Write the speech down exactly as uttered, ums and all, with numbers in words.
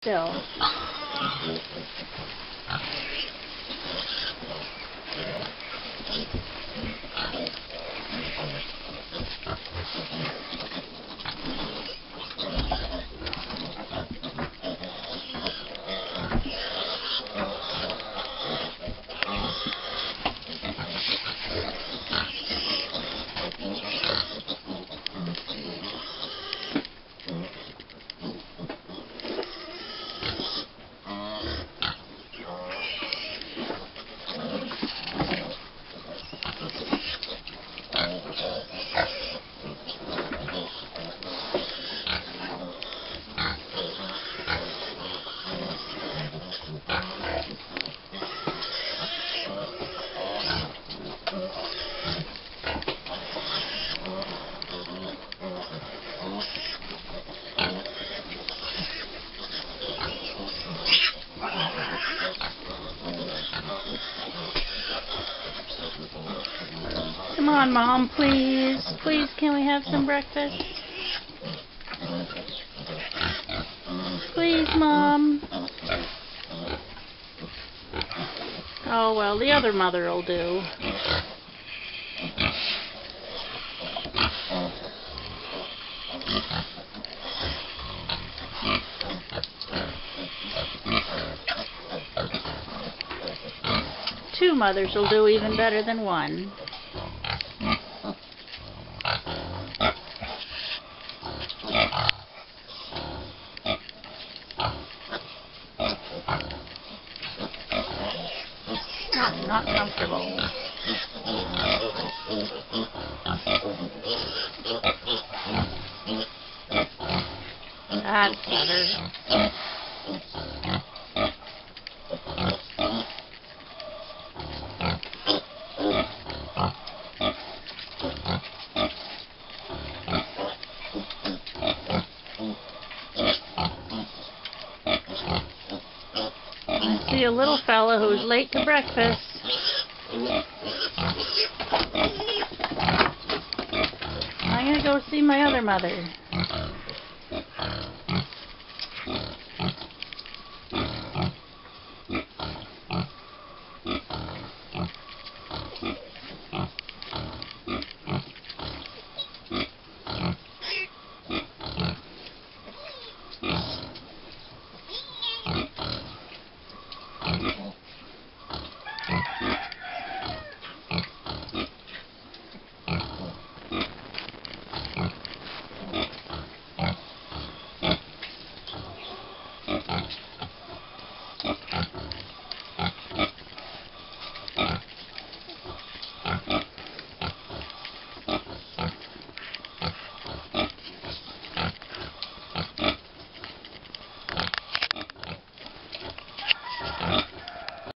still. Come on, Mom, please. Please, can we have some breakfast? Please, Mom. Oh, well, the other mother will do. Two mothers will do even better than one. Not, not comfortable. That's better. I see a little fella who's late to breakfast. I'm gonna go see my other mother.